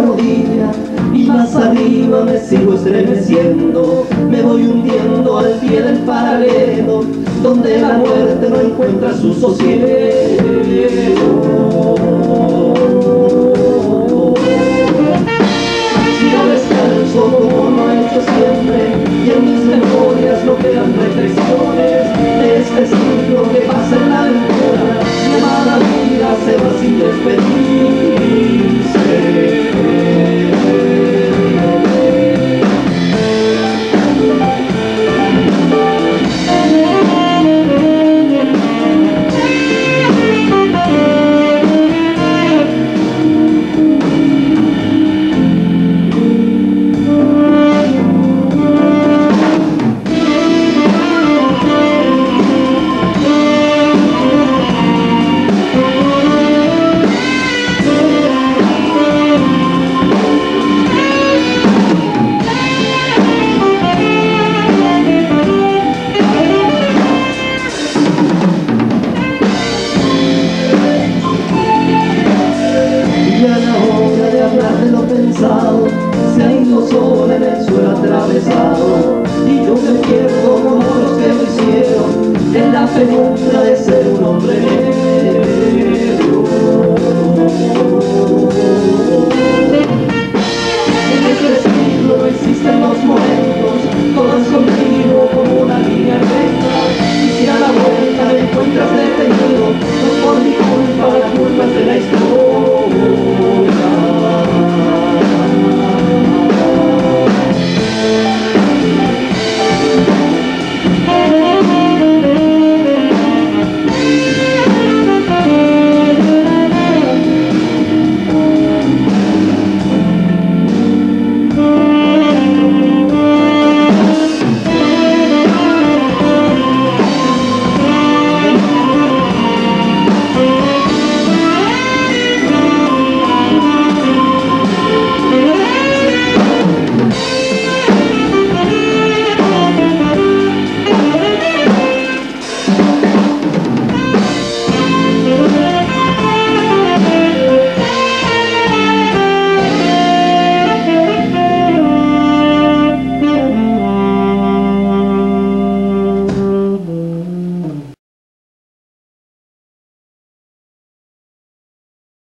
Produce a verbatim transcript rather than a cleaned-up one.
rodilla y más arriba me sigo estremeciendo. Me voy hundiendo al pie del paralelo, donde la muerte no encuentra su sosiego. Sigo descalzo como lo he hecho siempre, y en mis memorias no quedan reflexiones de este siglo que pasa en la aventura. Mi amada vida se va sin despedirse. Se ha ido sola en el suelo atravesado, y yo me pierdo como los que lo hicieron en la penumbra de ser un hombre negro.